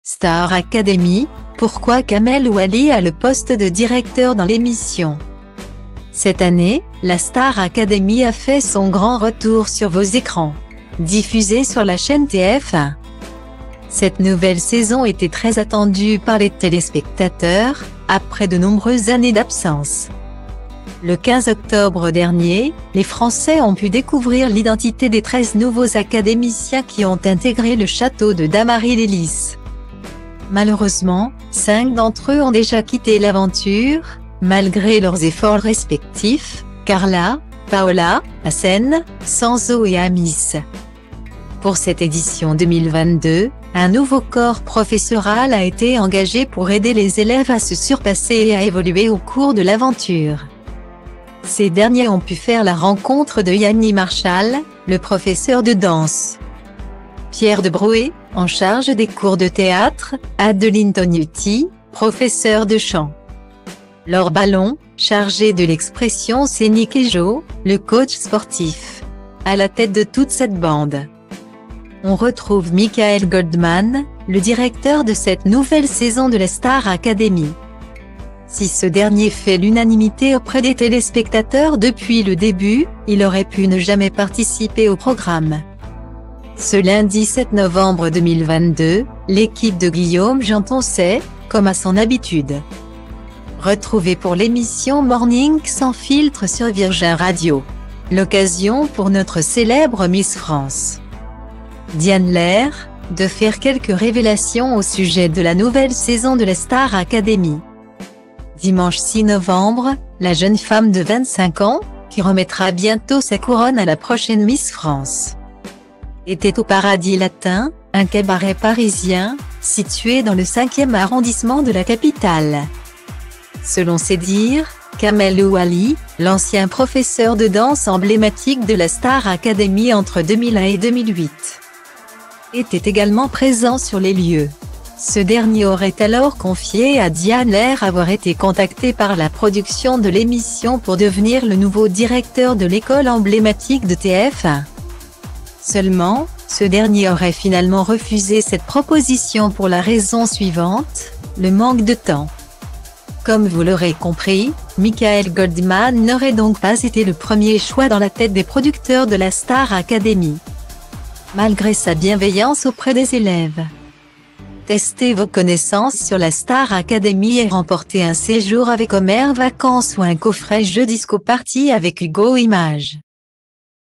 Star Academy, pourquoi Kamel Ouali a le poste de directeur dans l'émission? Cette année, la Star Academy a fait son grand retour sur vos écrans. Diffusée sur la chaîne TF1. Cette nouvelle saison était très attendue par les téléspectateurs, après de nombreuses années d'absence. Le 15 octobre dernier, les Français ont pu découvrir l'identité des 13 nouveaux académiciens qui ont intégré le château de Damary-lès-Lys. Malheureusement, 5 d'entre eux ont déjà quitté l'aventure, malgré leurs efforts respectifs, Carla, Paola, Hassen, Sanzo et Amis. Pour cette édition 2022, un nouveau corps professoral a été engagé pour aider les élèves à se surpasser et à évoluer au cours de l'aventure. Ces derniers ont pu faire la rencontre de Yanni Marshall, le professeur de danse. Pierre de Brouet, en charge des cours de théâtre, Adeline Tognuti, professeur de chant. Laure Ballon, chargée de l'expression scénique et Jo, le coach sportif. À la tête de toute cette bande, on retrouve Michael Goldman, le directeur de cette nouvelle saison de la Star Academy. Si ce dernier fait l'unanimité auprès des téléspectateurs depuis le début, il aurait pu ne jamais participer au programme. Ce lundi 7 novembre 2022, l'équipe de Guillaume Janton-s'est, comme à son habitude, retrouvée pour l'émission Morning sans filtre sur Virgin Radio. L'occasion pour notre célèbre Miss France, Diane Lair, de faire quelques révélations au sujet de la nouvelle saison de la Star Academy. Dimanche 6 novembre, la jeune femme de 25 ans, qui remettra bientôt sa couronne à la prochaine Miss France, était au Paradis Latin, un cabaret parisien, situé dans le 5e arrondissement de la capitale. Selon ses dires, Kamel Ouali, l'ancien professeur de danse emblématique de la Star Academy entre 2001 et 2008, était également présent sur les lieux. Ce dernier aurait alors confié à Diane Lair avoir été contacté par la production de l'émission pour devenir le nouveau directeur de l'école emblématique de TF1. Seulement, ce dernier aurait finalement refusé cette proposition pour la raison suivante, le manque de temps. Comme vous l'aurez compris, Michael Goldman n'aurait donc pas été le premier choix dans la tête des producteurs de la Star Academy, malgré sa bienveillance auprès des élèves. Testez vos connaissances sur la Star Academy et remportez un séjour avec Homer Vacances ou un coffret jeu disco party avec Hugo Images.